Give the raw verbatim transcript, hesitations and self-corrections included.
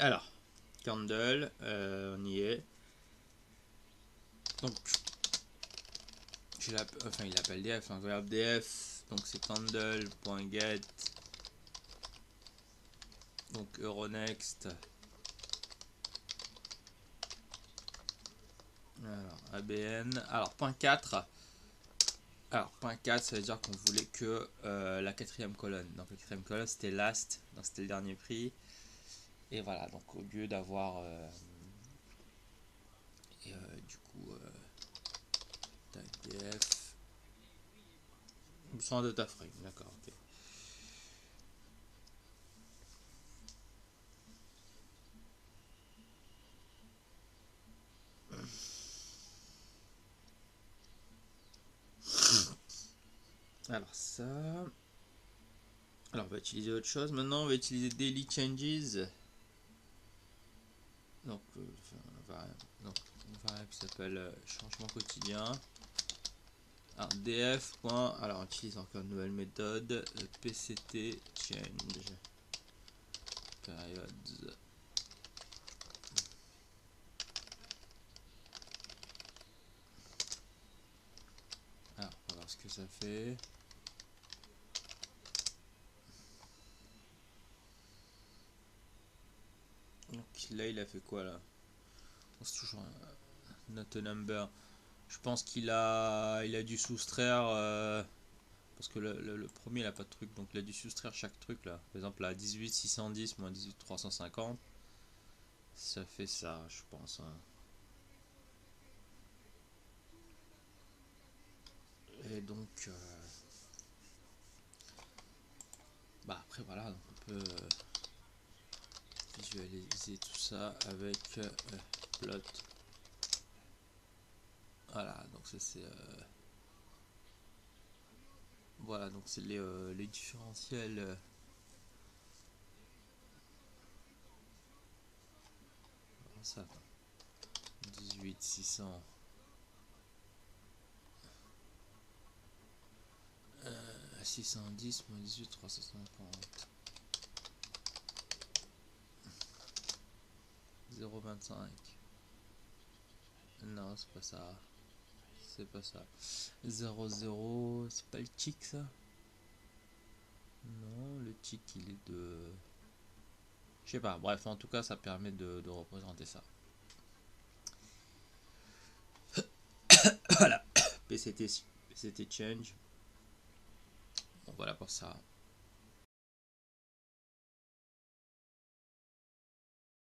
Alors, candle, euh, on y est. Donc, je enfin, il appelle D F, hein, verbe D F, donc c'est candle.get, donc Euronext. Alors, A B N, alors, point quatre. Alors, point quatre, ça veut dire qu'on voulait que euh, la quatrième colonne. Donc, la quatrième colonne, c'était last, donc c'était le dernier prix. Et voilà, donc au lieu d'avoir. Euh, et euh, du coup. Euh, D F. Sans data frame, d'accord, ok. Alors, ça. Alors, on va utiliser autre chose. Maintenant, on va utiliser Daily Changes. Donc, euh, enfin, variable, donc une variable qui s'appelle euh, changement quotidien. Alors, df. Alors, on utilise encore une nouvelle méthode. pct change periods. Alors, on va voir ce que ça fait. Donc là, il a fait quoi là? C'est toujours un not a number. Je pense qu'il a, il a dû soustraire. Euh, parce que le, le, le premier, il a pas de truc. Donc, il a dû soustraire chaque truc là. Par exemple, là, dix-huit six cent dix moins dix-huit trois cent cinquante. Ça fait ça, je pense. Hein. Et donc. Euh, bah, après, voilà. Donc on peut. Euh, visualiser tout ça avec euh, plot. Voilà, donc ça c'est euh, voilà, donc c'est les, euh, les différentiels. Euh, ça dix-huit six cents euh, six cent dix moins dix-huit trois cent cinquante zéro virgule vingt-cinq. Non, c'est pas ça. C'est pas ça. zéro zéro, c'est pas le tick ça? Non, le tick il est de. Je sais pas, bref, en tout cas ça permet de, de représenter ça. Voilà, P C T, P C T change. Bon, voilà pour ça.